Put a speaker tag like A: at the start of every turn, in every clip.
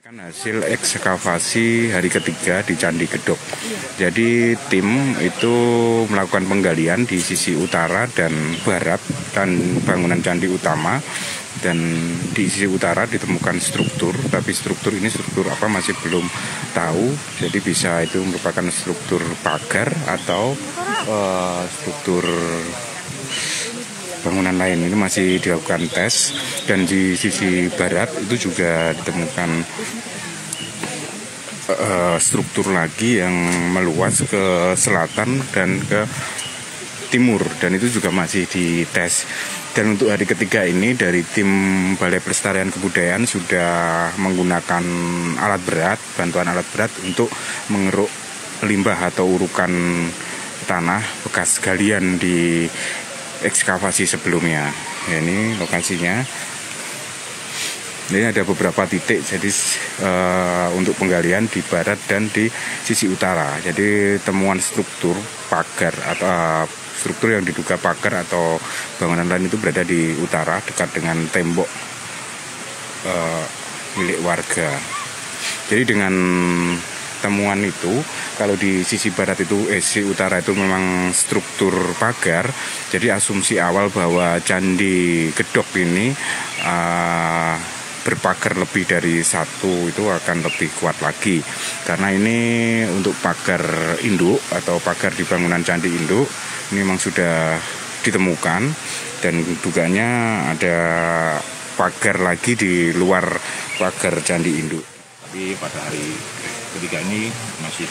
A: Kan hasil ekskavasi hari ketiga di Candi Gedog. Jadi tim itu melakukan penggalian di sisi utara dan barat dan bangunan candi utama. Dan di sisi utara ditemukan struktur, tapi struktur ini struktur apa masih belum tahu. Jadi bisa itu merupakan struktur pagar atau struktur bangunan lain. Ini masih dilakukan tes. Dan di sisi barat itu juga ditemukan struktur lagi yang meluas ke selatan dan ke timur, dan itu juga masih dites. Dan untuk hari ketiga ini dari tim Balai Pelestarian Kebudayaan sudah menggunakan alat berat, bantuan alat berat untuk mengeruk limbah atau urukan tanah bekas galian di ekskavasi sebelumnya. Ya, ini lokasinya. Ini ada beberapa titik, jadi untuk penggalian di barat dan di sisi utara. Jadi temuan struktur pagar atau struktur yang diduga pagar atau bangunan lain itu berada di utara dekat dengan tembok milik warga. Jadi dengan temuan itu, kalau di sisi barat itu, sisi utara itu memang struktur pagar. Jadi asumsi awal bahwa Candi Gedog ini berpagar lebih dari satu itu akan lebih kuat lagi, karena ini untuk pagar induk atau pagar di bangunan candi induk ini memang sudah ditemukan, dan duganya ada pagar lagi di luar pagar candi induk.
B: Tapi pada hari ketiga ini masih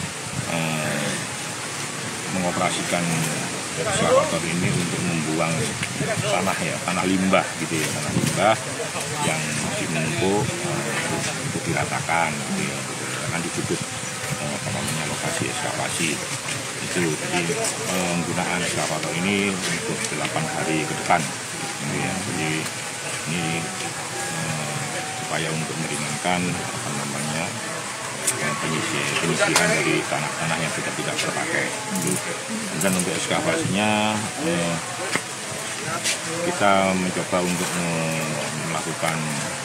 B: mengoperasikan ekskavator ini untuk membuang tanah limbah gitu ya, tanah limbah yang masih menumpuk untuk diratakan gitu ya, akan disudut lokasi ekskavasi itu. Jadi penggunaan ekskavator ini untuk 8 hari ke depan gitu ya. Jadi ini supaya untuk meringankan penyisiran dari tanah-tanah yang sudah tidak terpakai. Dan untuk ekskavasinya kita mencoba untuk melakukan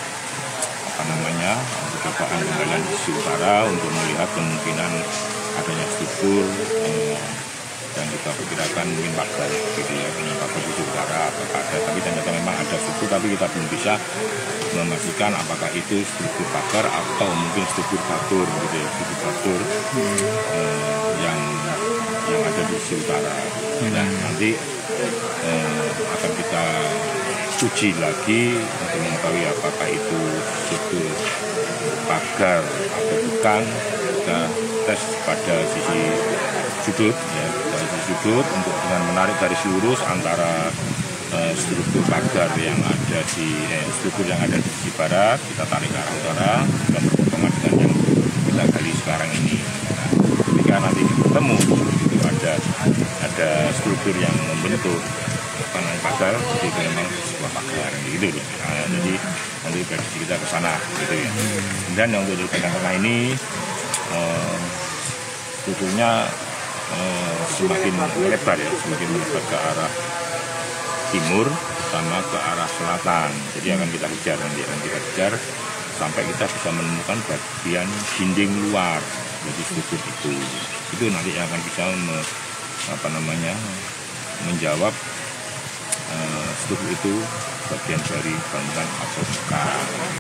B: percobaan penggalian di sisi utara untuk melihat kemungkinan adanya struktur, dan kita perkirakan mungkin pagar gitu ya, pagar di utara apakah ada, tapi ternyata memang ada struktur, tapi kita belum bisa memastikan apakah itu struktur pagar atau mungkin struktur batur gitu ya, struktur batur yang ada di sisi utara. Nah, nanti akan kita uji lagi untuk mengetahui apakah itu struktur pagar atau bukan. Kita tes pada sisi sudut ya, dari sisi sudut untuk dengan menarik garis lurus antara struktur pagar yang ada di struktur yang ada di sisi barat, kita tarik ke arah utara dan berpotongan dengan yang kita gali sekarang ini. Nah, ketika nanti ketemu itu ada struktur yang membentuk pagar, jadi itu memang sebuah pagar gitu. Nah, jadi nanti prediksi kita ke sana gitu ya. Dan yang untuk tanah ini strukturnya semakin melebar ya, semakin melebar ke arah timur sama ke arah selatan. Jadi akan kita kejar sampai kita bisa menemukan bagian dinding luar dari struktur itu nanti akan bisa menjawab struktur itu bagian dari bangunan atau bukan.